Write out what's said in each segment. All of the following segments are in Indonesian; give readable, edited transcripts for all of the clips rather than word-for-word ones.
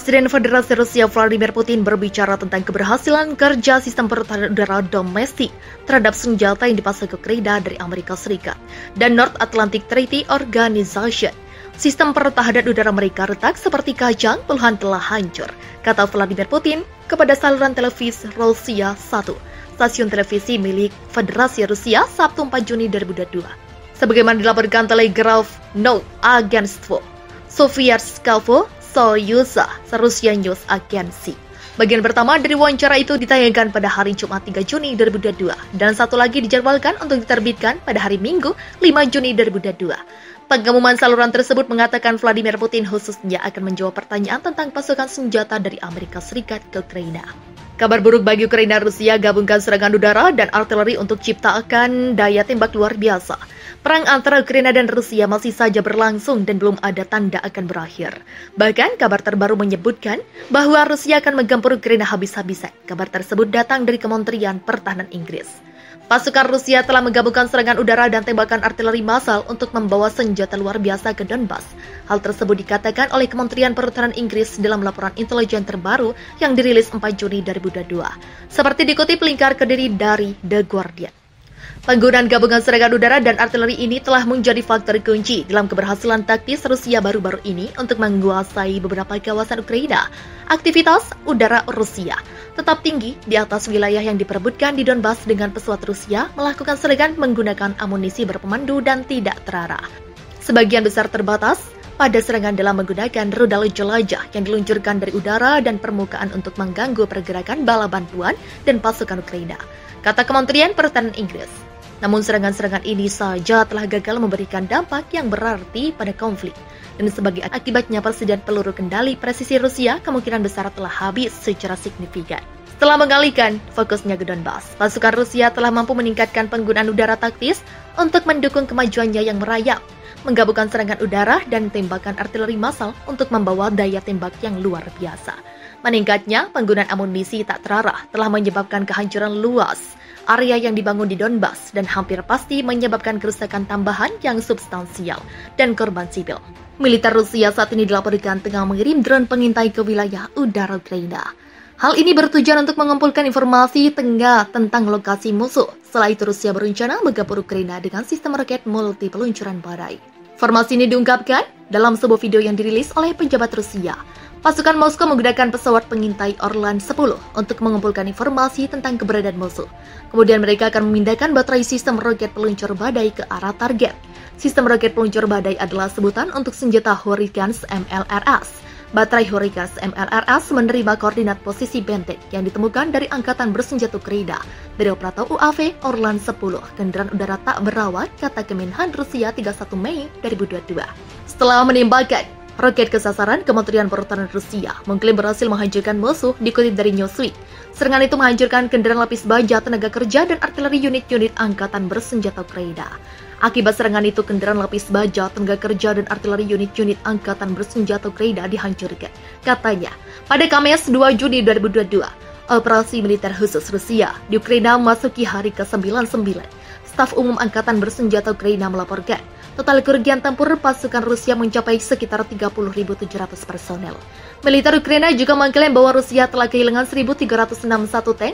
Presiden Federasi Rusia Vladimir Putin berbicara tentang keberhasilan kerja sistem pertahanan udara domestik terhadap senjata yang dipasang ke Ukraina dari Amerika Serikat dan North Atlantic Treaty Organization. Sistem pertahanan udara mereka retak seperti kacang, puluhan telah hancur, kata Vladimir Putin kepada saluran televisi Rusia 1, stasiun televisi milik Federasi Rusia, Sabtu 4 Juni 2022. Sebagaimana dilaporkan Telegraph Note Agentstvo, Sovietskaya Soyuza, Rusia News Agency. Bagian pertama dari wawancara itu ditayangkan pada hari Jumat 3 Juni 2022 dan satu lagi dijadwalkan untuk diterbitkan pada hari Minggu 5 Juni 2022. Pengumuman saluran tersebut mengatakan Vladimir Putin khususnya akan menjawab pertanyaan tentang pasokan senjata dari Amerika Serikat ke Ukraina. Kabar buruk bagi Ukraina, Rusia gabungkan serangan udara dan artileri untuk ciptakan daya tembak luar biasa. Perang antara Ukraina dan Rusia masih saja berlangsung dan belum ada tanda akan berakhir. Bahkan kabar terbaru menyebutkan bahwa Rusia akan menggempur Ukraina habis-habisan. Kabar tersebut datang dari Kementerian Pertahanan Inggris. Pasukan Rusia telah menggabungkan serangan udara dan tembakan artileri massal untuk membawa senjata luar biasa ke Donbas. Hal tersebut dikatakan oleh Kementerian Pertahanan Inggris dalam laporan intelijen terbaru yang dirilis 4 Juni 2022. Seperti dikutip lingkar Kediri dari The Guardian. Penggunaan gabungan serangan udara dan artileri ini telah menjadi faktor kunci dalam keberhasilan taktis Rusia baru-baru ini untuk menguasai beberapa kawasan Ukraina. Aktivitas udara Rusia tetap tinggi di atas wilayah yang diperebutkan di Donbas dengan pesawat Rusia melakukan serangan menggunakan amunisi berpemandu dan tidak terarah. Sebagian besar terbatas pada serangan dalam menggunakan rudal jelajah yang diluncurkan dari udara dan permukaan untuk mengganggu pergerakan bala bantuan dan pasukan Ukraina, kata Kementerian Pertahanan Inggris. Namun serangan-serangan ini saja telah gagal memberikan dampak yang berarti pada konflik. Dan sebagai akibatnya persediaan peluru kendali presisi Rusia kemungkinan besar telah habis secara signifikan. Setelah mengalihkan fokusnya ke Donbas, pasukan Rusia telah mampu meningkatkan penggunaan udara taktis untuk mendukung kemajuannya yang merayap, menggabungkan serangan udara dan tembakan artileri massal untuk membawa daya tembak yang luar biasa. Meningkatnya penggunaan amunisi tak terarah telah menyebabkan kehancuran luas area yang dibangun di Donbas dan hampir pasti menyebabkan kerusakan tambahan yang substansial dan korban sipil. Militer Rusia saat ini dilaporkan tengah mengirim drone pengintai ke wilayah udara Ukraina. Hal ini bertujuan untuk mengumpulkan informasi tentang lokasi musuh. Setelah itu Rusia berencana menggempur Ukraina dengan sistem roket multi peluncuran badai. Informasi ini diungkapkan dalam sebuah video yang dirilis oleh pejabat Rusia. Pasukan Moskow menggunakan pesawat pengintai Orlan 10 untuk mengumpulkan informasi tentang keberadaan musuh. Kemudian mereka akan memindahkan baterai sistem roket peluncur badai ke arah target. Sistem roket peluncur badai adalah sebutan untuk senjata Hurricane MLRS. Baterai Hurricane MLRS menerima koordinat posisi benteng yang ditemukan dari Angkatan Bersenjata Ukraina dari operator UAV Orlan 10, kendaraan udara tak berawak, kata Kemenhan Rusia 31 Mei 2022. Setelah menembakkan roket ke sasaran, Kementerian Pertahanan Rusia mengklaim berhasil menghancurkan musuh, dikutip dari Newsweek. Serangan itu menghancurkan kendaraan lapis baja, tenaga kerja, dan artileri unit-unit Angkatan Bersenjata Ukraina. Akibat serangan itu, kendaraan lapis baja, tenaga kerja, dan artileri unit-unit Angkatan Bersenjata Ukraina dihancurkan. Katanya, pada Kamis 2 Juni 2022, operasi militer khusus Rusia di Ukraina memasuki hari ke-99. Staf Umum Angkatan Bersenjata Ukraina melaporkan, total kerugian tempur pasukan Rusia mencapai sekitar 30.700 personel. Militer Ukraina juga mengklaim bahwa Rusia telah kehilangan 1.361 tank,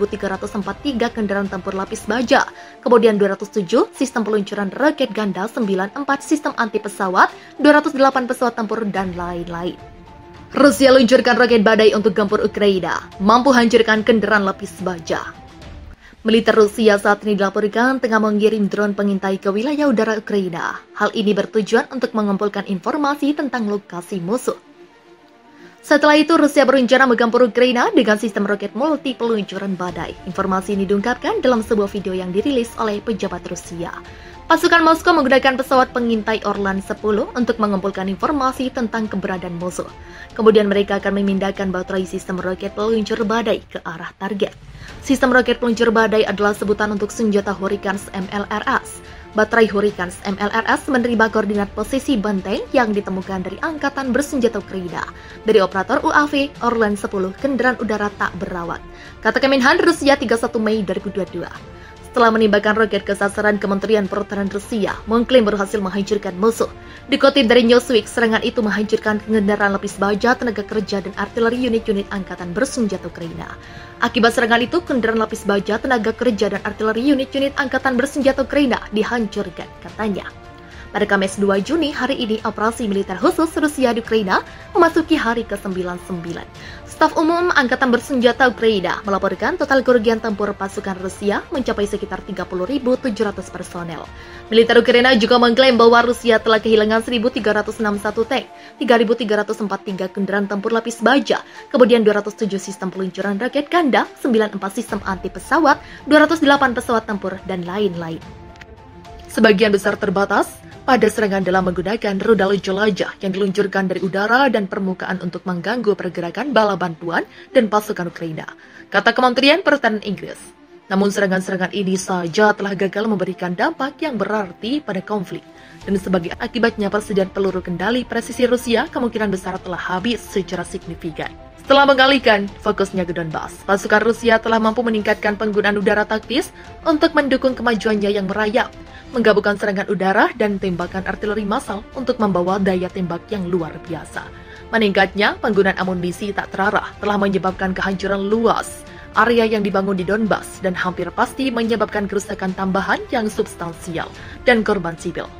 3.343 kendaraan tempur lapis baja, kemudian 207 sistem peluncuran roket ganda, 94 sistem anti pesawat, 208 pesawat tempur, dan lain-lain. Rusia luncurkan roket badai untuk gempur Ukraina, mampu hancurkan kendaraan lapis baja. Militer Rusia saat ini dilaporkan tengah mengirim drone pengintai ke wilayah udara Ukraina. Hal ini bertujuan untuk mengumpulkan informasi tentang lokasi musuh. Setelah itu, Rusia berencana menggempur Ukraina dengan sistem roket multi peluncuran badai. Informasi ini diungkapkan dalam sebuah video yang dirilis oleh pejabat Rusia. Pasukan Moskow menggunakan pesawat pengintai Orlan 10 untuk mengumpulkan informasi tentang keberadaan musuh. Kemudian mereka akan memindahkan baterai sistem roket peluncur badai ke arah target. Sistem roket peluncur badai adalah sebutan untuk senjata Hurricane MLRS. Baterai Hurricane MLRS menerima koordinat posisi benteng yang ditemukan dari Angkatan Bersenjata Ukraina dari operator UAV Orlan 10, kendaraan udara tak berawak, kata Kemenhan Rusia 31 Mei 2022. setelah menembakkan roket ke sasaran. Kementerian Pertahanan Rusia mengklaim berhasil menghancurkan musuh. Dikutip dari Newsweek, serangan itu menghancurkan kendaraan lapis baja, tenaga kerja, dan artileri unit-unit angkatan bersenjata Ukraina. Akibat serangan itu, kendaraan lapis baja, tenaga kerja, dan artileri unit-unit angkatan bersenjata Ukraina dihancurkan, katanya. Pada Kamis 2 Juni, hari ini, operasi militer khusus Rusia di Ukraina memasuki hari ke-99. Staf Umum Angkatan Bersenjata Ukraina melaporkan total kerugian tempur pasukan Rusia mencapai sekitar 30.700 personel. Militer Ukraina juga mengklaim bahwa Rusia telah kehilangan 1.361 tank, 3.343 kendaraan tempur lapis baja, kemudian 207 sistem peluncuran raket ganda, 94 sistem anti pesawat, 208 pesawat tempur, dan lain-lain. Sebagian besar terbatas pada serangan dalam menggunakan rudal jelajah yang diluncurkan dari udara dan permukaan untuk mengganggu pergerakan bala bantuan dan pasukan Ukraina, kata Kementerian Pertahanan Inggris. Namun serangan-serangan ini saja telah gagal memberikan dampak yang berarti pada konflik, dan sebagai akibatnya persediaan peluru kendali presisi Rusia kemungkinan besar telah habis secara signifikan. Setelah mengalihkan fokusnya ke Donbas, pasukan Rusia telah mampu meningkatkan penggunaan udara taktis untuk mendukung kemajuannya yang merayap, menggabungkan serangan udara dan tembakan artileri massal untuk membawa daya tembak yang luar biasa. Meningkatnya penggunaan amunisi tak terarah telah menyebabkan kehancuran luas area yang dibangun di Donbas dan hampir pasti menyebabkan kerusakan tambahan yang substansial dan korban sipil.